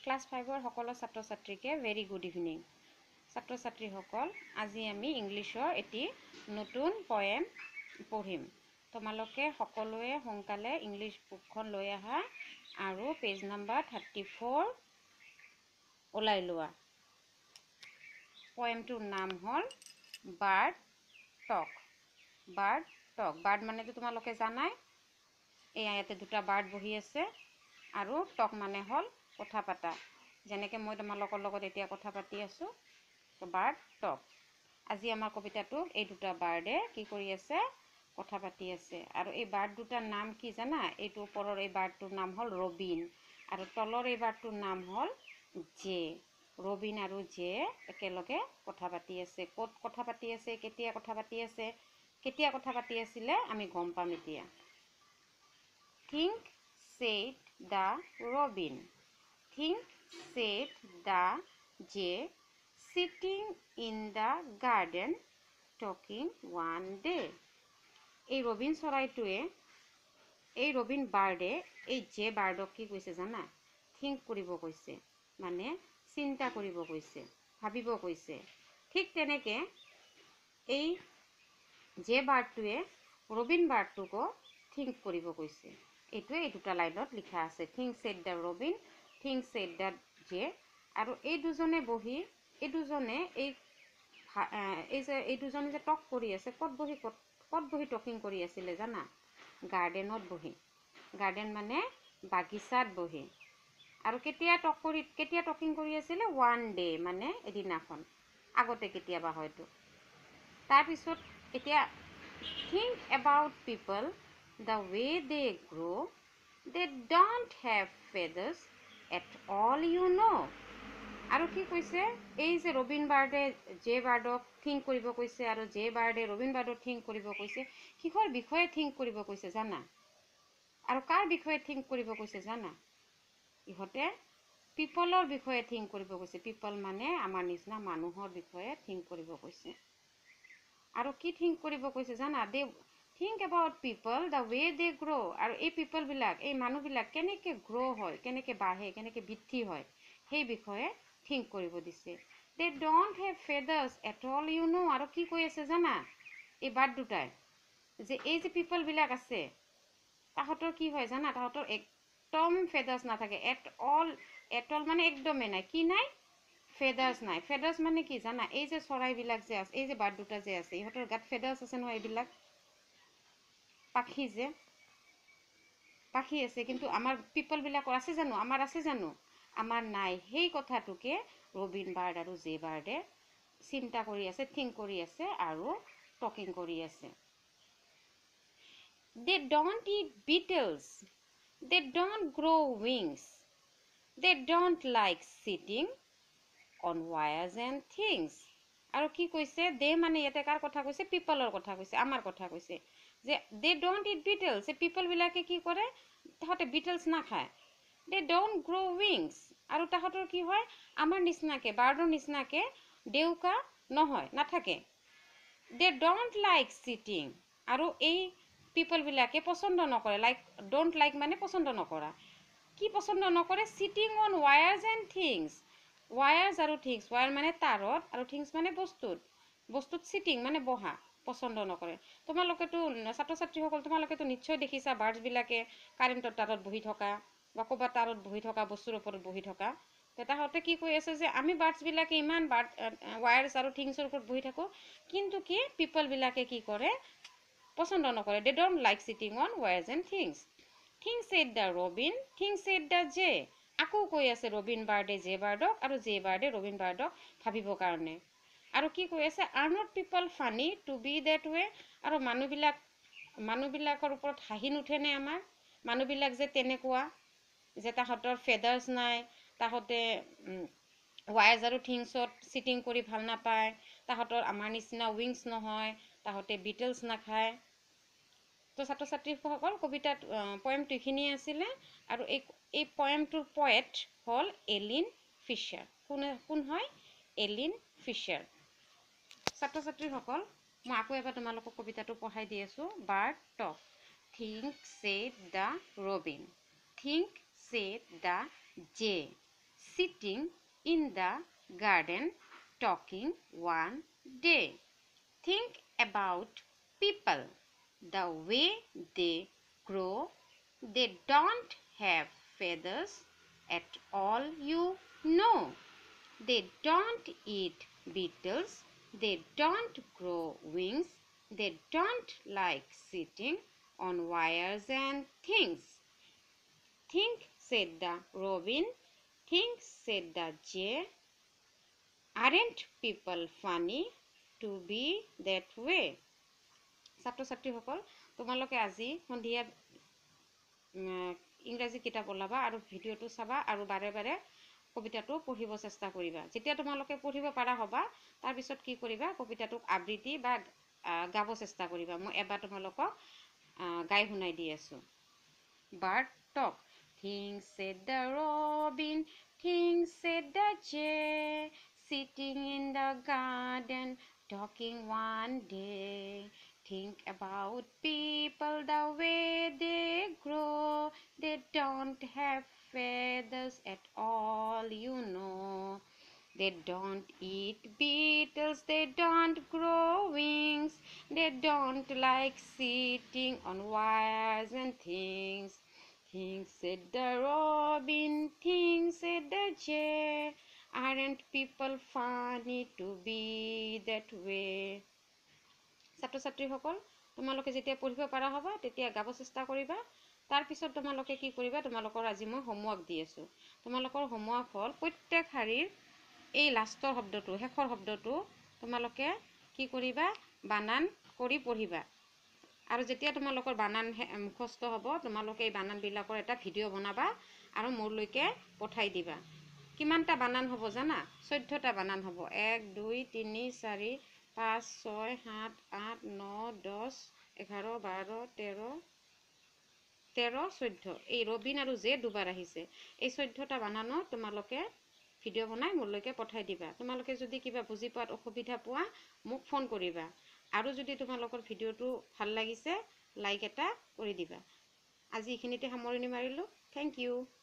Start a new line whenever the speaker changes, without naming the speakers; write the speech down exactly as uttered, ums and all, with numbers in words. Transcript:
Class ফাইভৰ সকলো ছাত্ৰ ছাত্ৰীকে ভেৰি গুড ইভিনিং। ছাত্ৰ ছাত্ৰীসকল, আজি আমি ইংলিছৰ এটি নতুন পয়েম পঢ়িম। তোমালোকে সকলোৱে সোনকালে ইংলিছ বুকখন লৈ আহা আৰু পেজ নাম্বাৰ থাৰ্টি ফ'ৰ ওলাই লোৱা। পয়েমটোৰ নাম হ'ল bird talk. Bird talk, bird মানেতো তোমালোকে জানাই, এয়া ইয়াতে দুটা বাৰ্ড বহি আছে আৰু টক মানে হ'ল কথা পাতা, যেনেকৈ মই তোমালোকৰ লগত এতিয়া কথা পাতি আছোঁ। Bird talk. আজি আমাৰ কবিতাটোক এই দুটা বাৰ্ডে কি কৰি আছে, কথা পাতি আছে। আৰু এই বাৰ্ড দুটাৰ নাম কি জানা? এইটো ওপৰৰ এই বাৰ্ডটোৰ নাম হ'ল ৰবিন আৰু তলৰ এই বাৰ্ডটোৰ নাম হ'ল জে। ৰবিন আৰু জে একেলগে কথা পাতি আছে। ক'ত কথা পাতি আছে, কেতিয়া কথা পাতি আছে, কেতিয়া কথা পাতি আছিলে আমি গম পাম এতিয়া। Think said the robin, think said the jay, sitting in the garden talking one day. এই ৰবিন চৰাইটোৱে, এই ৰবিন বাৰ্ডে এই জে বাৰ্ডক কি কৈছে জানা? থিংক কৰিব কৈছে, মানে চিন্তা কৰিব কৈছে, ভাবিব কৈছে। ঠিক তেনেকৈ এই জে বাৰ্ডটোৱে ৰবিন বাৰ্ডটোকো থিংক কৰিব কৈছে। এইটোৱে এই দুটা লাইনত লিখা আছে, think said the robin, think said the jay. আৰু এই দুজনে বহি, এই দুজনে এই এই যে এই দুজনে যে টক কৰি আছে, ক'ত বহি ক'ত ক'ত বহি টকিং কৰি আছিলে জানা? গাৰ্ডেনত বহি। গাৰ্ডেন মানে বাগিচাত বহি। আৰু কেতিয়া টক কৰি কেতিয়া টকিং কৰি আছিলে? ওৱান ডে মানে এদিনাখন, আগতে কেতিয়াবা হয়তো। তাৰপিছত এতিয়া think about people the way they grow, they don't have feathers at all, you know. আৰু কি কৈছে? এই যে ৰবিন বাৰ্ডে জে বাৰ্ডক থিংক কৰিব কৈছে আৰু জে বাৰ্ডে ৰবিন বাৰ্ডক থিংক কৰিব কৈছে। কিহৰ বিষয়ে থিংক কৰিব কৈছে জানা? আৰু কাৰ বিষয়ে থিংক কৰিব কৈছে জানা? ইহঁতে পিপলৰ বিষয়ে থিংক কৰিব কৈছে। পিপল মানে আমাৰ নিচিনা মানুহৰ বিষয়ে থিংক কৰিব কৈছে। আৰু কি থিংক কৰিব কৈছে জানা? They think about people the way they grow'. আৰু এই পিপলবিলাক, এই মানুহবিলাক কেনেকৈ গ্ৰ' হয়, কেনেকৈ বাঢ়ে, কেনেকৈ বৃদ্ধি হয়, সেই বিষয়ে থিংক কৰিব দিছে। They don't have feathers at all, you know'. আৰু কি কৈ আছে জানা এই বাৰ্ড দুটাই? যে এই যে পিপলবিলাক আছে, তাহাঁতৰ কি হয় জানা? তাহাঁতৰ একদম ফেদাৰ্ছ নাথাকে। এট অল, এট অল মানে একদমেই নাই। কি নাই? ফেদাৰ্ছ নাই। ফেদাৰ্ছ মানে কি জানা? এই যে চৰাইবিলাক যে আছে, এই যে বাৰ্ড দুটা যে আছে, ইহঁতৰ গাত ফেদাৰ্ছ আছে নহয়। এইবিলাক পাখি যে পাখি আছে, কিন্তু আমাৰ পিপলবিলাকৰ আছে জানো? আমাৰ আছে জানো? আমাৰ নাই। সেই কথাটোকে ৰবিন বাৰ্ড আৰু জে বাৰ্ডে চিন্তা কৰি আছে, থিংক কৰি আছে আৰু টকিং কৰি আছে। They don't eat beetles, they don't grow wings, they don't like sitting on wires and things. আৰু কি কৈছে? দে মানে ইয়াতে কাৰ কথা কৈছে? পিপলৰ কথা কৈছে, আমাৰ কথা কৈছে। যে দে ডণ্ট ইট বিটলছ, এই পিপলবিলাকে কি কৰে? তাহাঁতে বিটলছ নাখায়। দে ডণ্ট গ্ৰ' উইংছ, আৰু তাহাঁতৰ কি হয়? আমাৰ নিচিনাকৈ, বাৰ্ডৰ নিচিনাকৈ ডেউকা নহয়, নাথাকে। দে ডণ্ট লাইক চিটিং, আৰু এই পিপলবিলাকে পচন্দ নকৰে। লাইক, ডণ্ট লাইক মানে পচন্দ নকৰা। কি পচন্দ নকৰে? Sitting on wires and things. Wires আৰু থিংছ, ৱায়াৰ মানে তাঁৰত আৰু থিংছ মানে বস্তুত, বস্তুত চিটিং মানে বহা পচন্দ নকৰে। তোমালোকেতো ছাত্ৰ ছাত্ৰীসকল, তোমালোকেতো নিশ্চয় দেখিছা বাৰ্ডছবিলাকে কাৰেণ্টৰ তাঁৰত বহি থকা বা ক'ৰবাত তাঁৰত বহি থকা, বস্তুৰ ওপৰত বহি থকা। তাহাঁতে কি কৈ আছে? যে আমি বাৰ্ডছবিলাকে ইমান বাৰ্ড ৱায়াৰ্ছ আৰু থিংছৰ ওপৰত বহি থাকোঁ, কিন্তু কি পিপলবিলাকে কি কৰে? পচন্দ নকৰে। They don't like sitting on wires and things. Think said the robin, think said the jay. আকৌ কৈ আছে ৰবিন বাৰ্ডে জে বাৰ্ডক আৰু জে বাৰ্ডে ৰবিন বাৰ্ডক ভাবিবৰ কাৰণে। আৰু কি কৈ আছে? Are not people funny to be that way. আৰু মানুহবিলাক, মানুহবিলাকৰ ওপৰত হাঁহি নুঠেনে আমাৰ? মানুহবিলাক যে তেনেকুৱা, যে তাহাঁতৰ ফেদাৰ্ছ নাই, তাহাঁতে ৱায়াৰ্ছ আৰু থিংছত চিটিং কৰি ভাল নাপায়, তাহাঁতৰ আমাৰ নিচিনা উইংছ নহয়, তাহাঁতে বিটলছ নাখায়। তো ছাত্ৰ ছাত্ৰীসকল, কবিতাত পয়েমটো এইখিনিয়ে আছিলে। আৰু এই এই পয়েমটোৰ পয়েট হ'ল এলিন ফিছাৰ। কোন কোন হয়? Aileen Fisher. ছাত্ৰ ছাত্ৰীসকল, মই আকৌ এবাৰ তোমালোকক কবিতাটো পঢ়াই দি আছোঁ। Bird talk. Think said the robin, think said the jay, sitting in the garden talking one day. Think about people, the way they grow. They don't have feathers at all, you know. They don't eat beetles. They don't grow wings. They don't like sitting on wires and things. Think, said the robin. Think, said the jay. Aren't people funny to be that way? ছাত্ৰ ছাত্ৰীসকল, তোমালোকে আজি সন্ধিয়া ইংৰাজী কিতাপ ওলাবা আৰু ভিডিঅ'টো চাবা আৰু বাৰে বাৰে কবিতাটো পঢ়িব চেষ্টা কৰিবা। যেতিয়া তোমালোকে পঢ়িব পাৰা হ'বা তাৰপিছত কি কৰিবা, কবিতাটোক আবৃত্তি বা গাব চেষ্টা কৰিবা। মই এবাৰ তোমালোকক গাই শুনাই দি আছোঁ। Bird talk. Things said the robin, things said the jay, sitting in the garden talking one day. Think about people, the way they grow. They don't have feathers at all, you know. They don't eat beetles. They don't grow wings. They don't like sitting on wires and things. Things, said the robin. Things, said the jay. Aren't people funny to be that way? ছাত্ৰ ছাত্ৰীসকল, তোমালোকে যেতিয়া পঢ়িব পাৰা হ'বা তেতিয়া গাব চেষ্টা কৰিবা। তাৰপিছত তোমালোকে কি কৰিবা, তোমালোকৰ আজি মই হোমৱৰ্ক দি আছোঁ। তোমালোকৰ হোমৱৰ্ক হ'ল প্ৰত্যেক শাৰীৰ এই লাষ্টৰ শব্দটো, শেষৰ শব্দটো তোমালোকে কি কৰিবা, বানান কৰি পঢ়িবা। আৰু যেতিয়া তোমালোকৰ বানান মুখস্থ হ'ব তোমালোকে এই বানানবিলাকৰ এটা ভিডিঅ' বনাবা আৰু মোৰলৈকে পঠাই দিবা। কিমানটা বানান হ'ব জানা? চৈধ্যটা বানান হ'ব। এক দুই তিনি চাৰি পাঁচ ছয় সাত আঠ ন দহ এঘাৰ বাৰ তেৰ তেৰ চৈধ্য। এই ৰবিন আৰু জে দুবাৰ আহিছে। এই চৈধ্যটা বানানত তোমালোকে ভিডিঅ' বনাই মোৰলৈকে পঠাই দিবা। তোমালোকে যদি কিবা বুজি পোৱাত অসুবিধা পোৱা মোক ফোন কৰিবা। আৰু যদি তোমালোকৰ ভিডিঅ'টো ভাল লাগিছে লাইক এটা কৰি দিবা। আজি এইখিনিতে সামৰণি মাৰিলোঁ। Thank U.